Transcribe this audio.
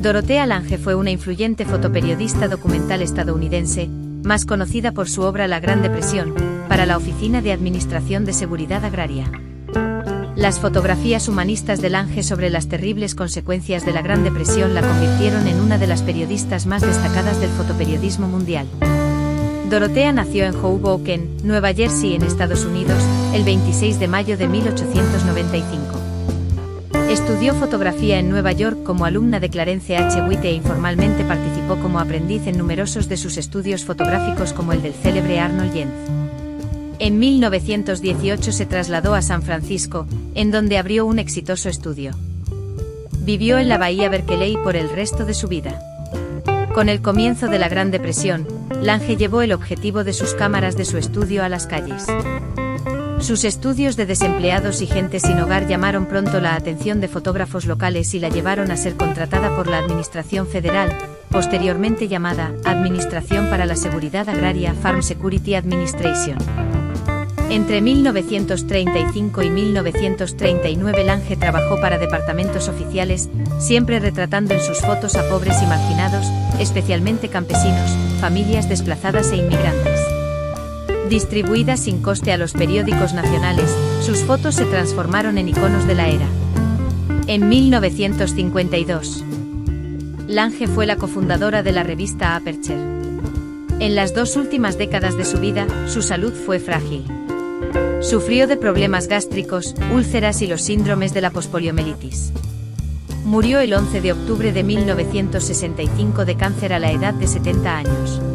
Dorothea Lange fue una influyente fotoperiodista documental estadounidense, más conocida por su obra La Gran Depresión, para la Oficina de Administración de Seguridad Agraria. Las fotografías humanistas de Lange sobre las terribles consecuencias de la Gran Depresión la convirtieron en una de las periodistas más destacadas del fotoperiodismo mundial. Dorothea nació en Hoboken, Nueva Jersey, en Estados Unidos, el 26 de mayo de 1895. Estudió fotografía en Nueva York como alumna de Clarence H. Witt e informalmente participó como aprendiz en numerosos de sus estudios fotográficos como el del célebre Arnold Jentz. En 1918 se trasladó a San Francisco, en donde abrió un exitoso estudio. Vivió en la bahía Berkeley por el resto de su vida. Con el comienzo de la Gran Depresión, Lange llevó el objetivo de sus cámaras de su estudio a las calles. Sus estudios de desempleados y gente sin hogar llamaron pronto la atención de fotógrafos locales y la llevaron a ser contratada por la Administración Federal, posteriormente llamada Administración para la Seguridad Agraria, Farm Security Administration. Entre 1935 y 1939 Lange trabajó para departamentos oficiales, siempre retratando en sus fotos a pobres y marginados, especialmente campesinos, familias desplazadas e inmigrantes. Distribuidas sin coste a los periódicos nacionales, sus fotos se transformaron en iconos de la era. En 1952, Lange fue la cofundadora de la revista Aperture. En las 2 últimas décadas de su vida, su salud fue frágil. Sufrió de problemas gástricos, úlceras y los síndromes de la pospoliomielitis. Murió el 11 de octubre de 1965 de cáncer a la edad de 70 años.